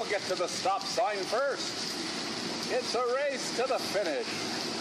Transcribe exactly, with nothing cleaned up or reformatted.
get to the stop sign first. It's a race to the finish.